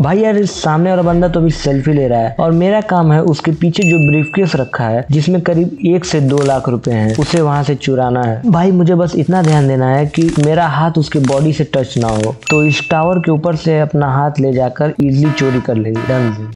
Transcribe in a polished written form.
भाई यार इस सामने वाला बंदा तो अभी सेल्फी ले रहा है और मेरा काम है उसके पीछे जो ब्रीफकेस रखा है जिसमें करीब 1 से 2 लाख रुपए हैं उसे वहां से चुराना है। भाई मुझे बस इतना ध्यान देना है कि मेरा हाथ उसके बॉडी से टच ना हो, तो इस टावर के ऊपर से अपना हाथ ले जाकर इजीली चोरी कर लेंगे। डन।